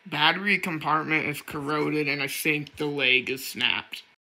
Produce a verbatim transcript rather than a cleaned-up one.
Battery compartment is corroded and I think the leg is snapped.